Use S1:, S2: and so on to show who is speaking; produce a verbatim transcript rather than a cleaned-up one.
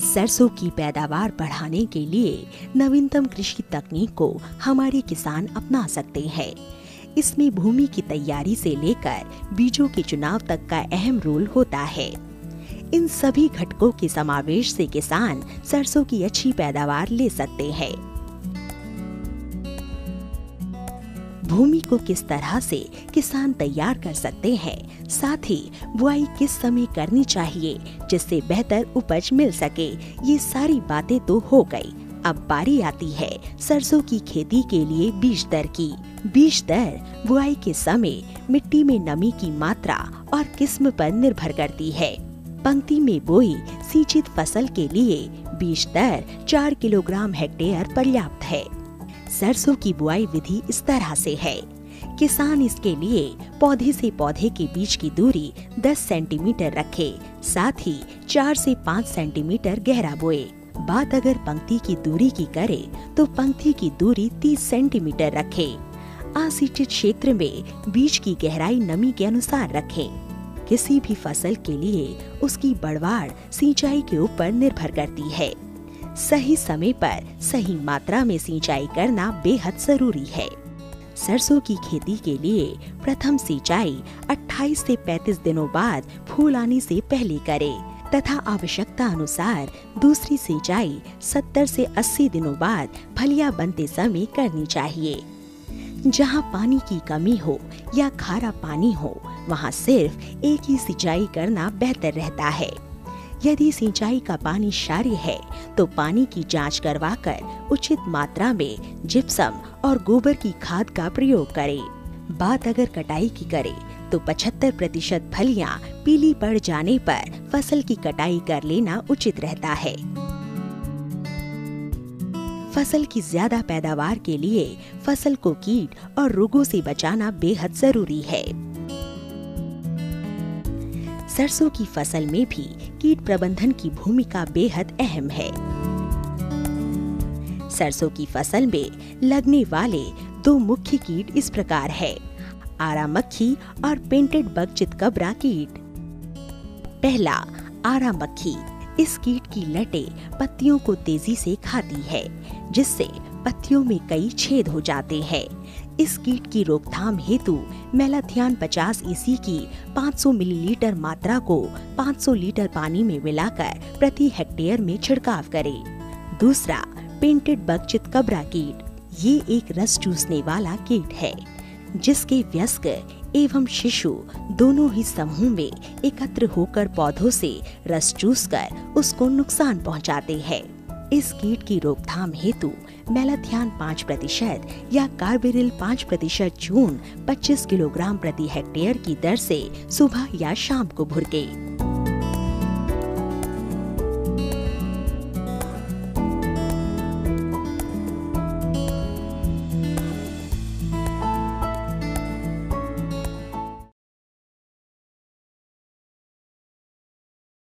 S1: सरसों की पैदावार बढ़ाने के लिए नवीनतम कृषि तकनीक को हमारे किसान अपना सकते हैं। इसमें भूमि की तैयारी से लेकर बीजों के चुनाव तक का अहम रोल होता है। इन सभी घटकों के समावेश से किसान सरसों की अच्छी पैदावार ले सकते हैं। भूमि को किस तरह से किसान तैयार कर सकते हैं, साथ ही बुआई किस समय करनी चाहिए जिससे बेहतर उपज मिल सके, ये सारी बातें तो हो गई। अब बारी आती है सरसों की खेती के लिए बीज दर की। बीज दर बुआई के समय मिट्टी में नमी की मात्रा और किस्म पर निर्भर करती है। पंक्ति में बोई सिंचित फसल के लिए बीज दर चार किलोग्राम हेक्टेयर पर्याप्त है। सरसों की बुआई विधि इस तरह से है। किसान इसके लिए पौधे से पौधे के बीच की दूरी दस सेंटीमीटर रखे, साथ ही चार से पाँच सेंटीमीटर गहरा बोए। बात अगर पंक्ति की दूरी की करे तो पंक्ति की दूरी तीस सेंटीमीटर रखे। असिंचित क्षेत्र में बीज की गहराई नमी के अनुसार रखें। किसी भी फसल के लिए उसकी बढ़वाड़ सिंचाई के ऊपर निर्भर करती है। सही समय पर सही मात्रा में सिंचाई करना बेहद जरूरी है। सरसों की खेती के लिए प्रथम सिंचाई अट्ठाईस से पैंतीस दिनों बाद फूल आने से पहले करें तथा आवश्यकता अनुसार दूसरी सिंचाई सत्तर से अस्सी दिनों बाद फलियां बनते समय करनी चाहिए। जहां पानी की कमी हो या खारा पानी हो, वहां सिर्फ एक ही सिंचाई करना बेहतर रहता है। यदि सिंचाई का पानी क्षारीय है तो पानी की जांच करवाकर उचित मात्रा में जिप्सम और गोबर की खाद का प्रयोग करें। बात अगर कटाई की करें तो पचहत्तर प्रतिशत फलियां पीली पड़ जाने पर फसल की कटाई कर लेना उचित रहता है। फसल की ज्यादा पैदावार के लिए फसल को कीट और रोगों से बचाना बेहद जरूरी है। सरसों की फसल में भी कीट प्रबंधन की भूमिका बेहद अहम है। सरसों की फसल में लगने वाले दो मुख्य कीट इस प्रकार है, आरा मक्खी और पेंटेड बग चितकबरा कीट। पहला, आरा मक्खी। इस कीट की लटें पत्तियों को तेजी से खाती है, जिससे पत्तियों में कई छेद हो जाते हैं। इस कीट की रोकथाम हेतु मेलाथियान पचास ईसी की पाँच सौ मिलीलीटर मात्रा को पाँच सौ लीटर पानी में मिलाकर प्रति हेक्टेयर में छिड़काव करें। दूसरा, पेंटेड बग चितकबरा कीट। ये एक रस चूसने वाला कीट है, जिसके वयस्क एवं शिशु दोनों ही समूह में एकत्र होकर पौधों से रस चूसकर उसको नुकसान पहुंचाते हैं। इस कीट की रोकथाम हेतु मेलाथियान पाँच प्रतिशत या कार्बेरिल पाँच प्रतिशत चूर्ण पच्चीस किलोग्राम प्रति हेक्टेयर की दर से सुबह या शाम को भुरके।